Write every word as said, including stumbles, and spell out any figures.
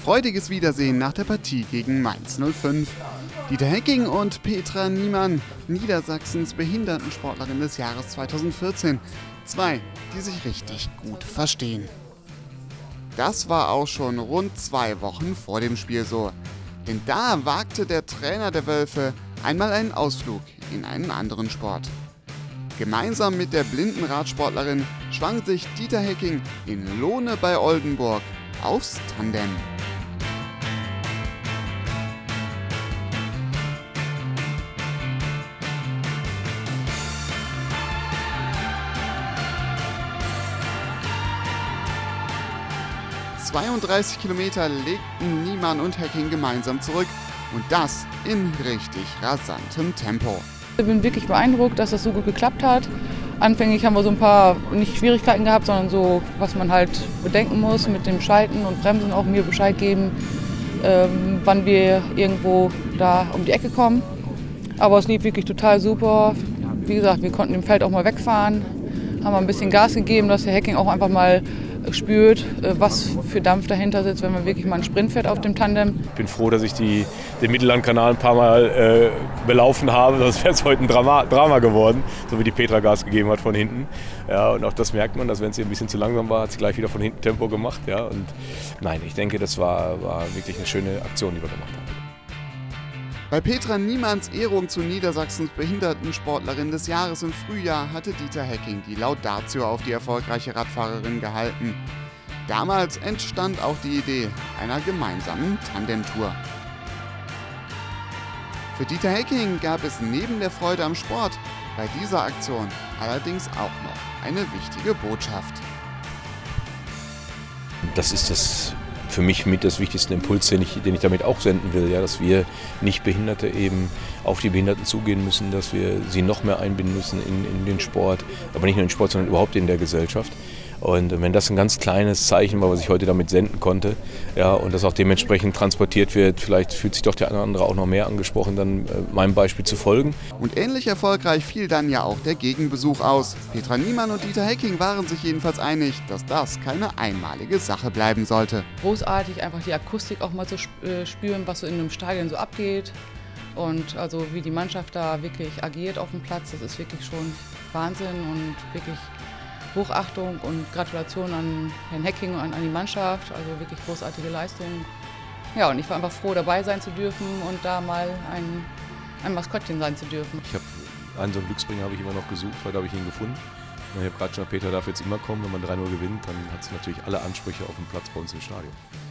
freudiges Wiedersehen nach der Partie gegen Mainz null fünf. Dieter Hecking und Petra Niemann, Niedersachsens Behindertensportlerin des Jahres zweitausendvierzehn. Zwei, die sich richtig gut verstehen. Das war auch schon rund zwei Wochen vor dem Spiel so. Denn da wagte der Trainer der Wölfe einmal einen Ausflug in einen anderen Sport. Gemeinsam mit der blinden Radsportlerin schwang sich Dieter Hecking in Lohne bei Oldenburg aufs Tandem. zweiunddreißig Kilometer legten Niemann und Hecking gemeinsam zurück und das in richtig rasantem Tempo. Ich bin wirklich beeindruckt, dass das so gut geklappt hat. Anfänglich haben wir so ein paar, nicht Schwierigkeiten gehabt, sondern so, was man halt bedenken muss mit dem Schalten und Bremsen, auch mir Bescheid geben, ähm, wann wir irgendwo da um die Ecke kommen. Aber es lief wirklich total super. Wie gesagt, wir konnten im Feld auch mal wegfahren, haben ein bisschen Gas gegeben, dass der Hecking auch einfach mal spürt, was für Dampf dahinter sitzt, wenn man wirklich mal einen Sprint fährt auf dem Tandem. Ich bin froh, dass ich die, den Mittellandkanal ein paar Mal äh, belaufen habe, sonst wäre es heute ein Drama, Drama geworden, so wie die Petra Gas gegeben hat von hinten. Ja, und auch das merkt man, dass wenn es ihr ein bisschen zu langsam war, hat sie gleich wieder von hinten Tempo gemacht. Ja, und nein, ich denke, das war, war wirklich eine schöne Aktion, die wir gemacht haben. Bei Petra Niemanns Ehrung zu Niedersachsens Behindertensportlerin des Jahres im Frühjahr hatte Dieter Hecking die Laudatio auf die erfolgreiche Radfahrerin gehalten. Damals entstand auch die Idee einer gemeinsamen Tandemtour. Für Dieter Hecking gab es neben der Freude am Sport bei dieser Aktion allerdings auch noch eine wichtige Botschaft. Das ist das für mich mit das wichtigste Impuls, den ich, den ich damit auch senden will, ja, dass wir Nichtbehinderte eben auf die Behinderten zugehen müssen, dass wir sie noch mehr einbinden müssen in, in den Sport, aber nicht nur in den Sport, sondern überhaupt in der Gesellschaft. Und wenn das ein ganz kleines Zeichen war, was ich heute damit senden konnte, ja, und das auch dementsprechend transportiert wird, vielleicht fühlt sich doch der eine oder andere auch noch mehr angesprochen, dann äh, meinem Beispiel zu folgen. Und ähnlich erfolgreich fiel dann ja auch der Gegenbesuch aus. Petra Niemann und Dieter Hecking waren sich jedenfalls einig, dass das keine einmalige Sache bleiben sollte. Großartig, einfach die Akustik auch mal zu spüren, was so in einem Stadion so abgeht. Und also wie die Mannschaft da wirklich agiert auf dem Platz, das ist wirklich schon Wahnsinn und wirklich Hochachtung und Gratulation an Herrn Hecking und an die Mannschaft, also wirklich großartige Leistung. Ja, und ich war einfach froh, dabei sein zu dürfen und da mal ein, ein Maskottchen sein zu dürfen. Ich habe einen so einen Glücksbringer habe ich immer noch gesucht, heute habe ich ihn gefunden. Und ich habe gerade schon, Peter darf jetzt immer kommen, wenn man drei null gewinnt, dann hat es natürlich alle Ansprüche auf dem Platz bei uns im Stadion.